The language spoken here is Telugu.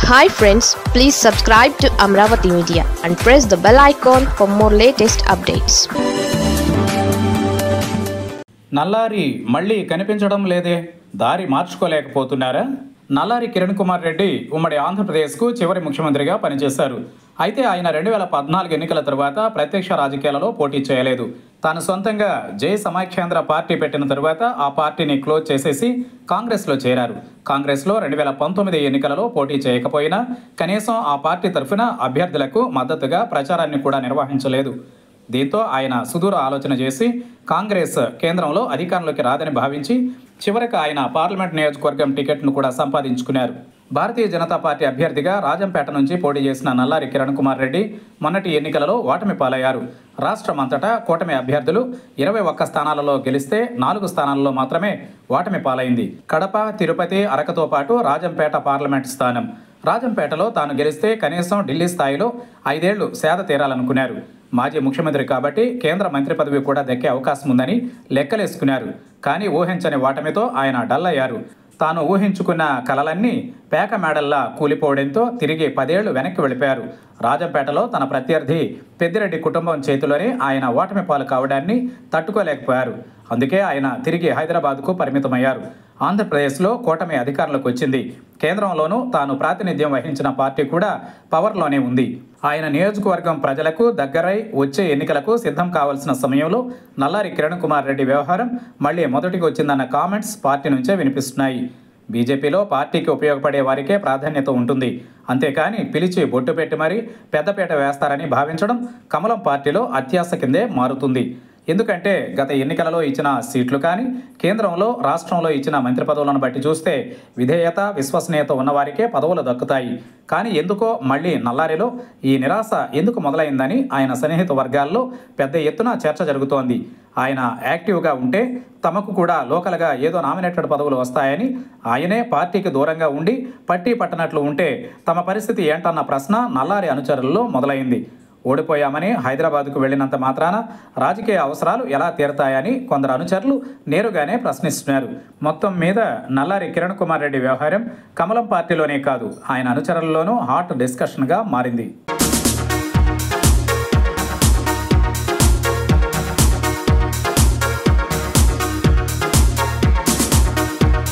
Hi friends, please subscribe to Amravati Media and press the bell icon for more latest updates. Nallari మళ్ళీ కనిపించడం లేదే, దారి మార్చుకోలేకపోతున్నారా? నల్లారి కిరణ్ కుమార్ రెడ్డి ఉమ్మడి ఆంధ్రప్రదేశ్కు చివరి ముఖ్యమంత్రిగా పనిచేశారు. అయితే ఆయన 2014 ఎన్నికల తరువాత ప్రత్యక్ష రాజకీయాలలో పోటీ చేయలేదు. తాను సొంతంగా జై సమాఖ్యాంధ్ర పార్టీ పెట్టిన తరువాత ఆ పార్టీని క్లోజ్ చేసేసి కాంగ్రెస్లో చేరారు. కాంగ్రెస్లో 2019 ఎన్నికలలో పోటీ చేయకపోయినా కనీసం ఆ పార్టీ తరఫున అభ్యర్థులకు మద్దతుగా ప్రచారాన్ని కూడా నిర్వహించలేదు. దీంతో ఆయన సుదూర ఆలోచన చేసి కాంగ్రెస్ కేంద్రంలో అధికారంలోకి రాదని భావించి చివరికి ఆయన పార్లమెంట్ నియోజకవర్గం టికెట్ను కూడా సంపాదించుకున్నారు. భారతీయ జనతా పార్టీ అభ్యర్థిగా రాజంపేట నుంచి పోటీ చేసిన నల్లారి కిరణ్ కుమార్ రెడ్డి మొన్నటి ఎన్నికలలో ఓటమి పాలయ్యారు. రాష్ట్రమంతటా కూటమి అభ్యర్థులు 21 స్థానాలలో గెలిస్తే 4 స్థానాలలో మాత్రమే ఓటమి పాలైంది. కడప, తిరుపతి, అరకుతో పాటు రాజంపేట పార్లమెంట్ స్థానం. రాజంపేటలో తాను గెలిస్తే కనీసం ఢిల్లీ స్థాయిలో 5 ఏళ్లు సేద తీరాలనుకున్నారు. మాజీ ముఖ్యమంత్రి కాబట్టి కేంద్ర మంత్రి పదవి కూడా దక్కే అవకాశం ఉందని లెక్కలేసుకున్నారు. కానీ ఊహించని ఓటమితో ఆయన డల్ అయ్యారు. తాను ఊహించుకున్న కలలన్నీ పేక మేడల్లా కూలిపోవడంతో తిరిగి 10 ఏళ్లు వెనక్కి వెళ్ళిపోయారు. రాజంపేటలో తన ప్రత్యర్థి పెద్దిరెడ్డి కుటుంబం చేతిలోనే ఆయన ఓటమి పాలు కావడాన్ని తట్టుకోలేకపోయారు. అందుకే ఆయన తిరిగి హైదరాబాద్కు పరిమితమయ్యారు. ఆంధ్రప్రదేశ్లో కూటమి అధికారంలోకి వచ్చింది. కేంద్రంలోనూ తాను ప్రాతినిధ్యం వహించిన పార్టీ కూడా పవర్లోనే ఉంది. ఆయన నియోజకవర్గం ప్రజలకు దగ్గరై వచ్చే ఎన్నికలకు సిద్ధం కావాల్సిన సమయంలో నల్లారి కిరణ్ కుమార్ రెడ్డి వ్యవహారం మళ్లీ మొదటికి వచ్చిందన్న కామెంట్స్ పార్టీ నుంచే వినిపిస్తున్నాయి. బీజేపీలో పార్టీకి ఉపయోగపడే వారికే ప్రాధాన్యత ఉంటుంది. అంతేకాని పిలిచి బొట్టు పెట్టి మరీ పెద్దపీట వేస్తారని భావించడం కమలం పార్టీలో అత్యాశ కిందే మారుతుంది. ఎందుకంటే గత ఎన్నికలలో ఇచ్చిన సీట్లు కానీ కేంద్రంలో రాష్ట్రంలో ఇచ్చిన మంత్రి పదవులను బట్టి చూస్తే విధేయత, విశ్వసనీయత ఉన్నవారికే పదవులు దక్కుతాయి. కానీ ఎందుకో మళ్ళీ నల్లారిలో ఈ నిరాశ ఎందుకు మొదలైందని ఆయన సన్నిహిత వర్గాల్లో పెద్ద ఎత్తున చర్చ జరుగుతోంది. ఆయన యాక్టివ్గా ఉంటే తమకు కూడా లోకల్గా ఏదో నామినేటెడ్ పదవులు వస్తాయని, ఆయనే పార్టీకి దూరంగా ఉండి పట్టీ పట్టనట్లు ఉంటే తమ పరిస్థితి ఏంటన్న ప్రశ్న నల్లారి అనుచరుల్లో మొదలైంది. ఓడిపోయామని హైదరాబాద్కు వెళ్ళినంత మాత్రాన రాజకీయ అవసరాలు ఎలా తీరతాయని కొందరు అనుచరులు నేరుగానే ప్రశ్నిస్తున్నారు. మొత్తం మీద నల్లారి కిరణ్ కుమార్ రెడ్డి వ్యవహారం కమలం పార్టీలోనే కాదు, ఆయన అనుచరుల్లోనూ హాట్ డిస్కషన్గా మారింది.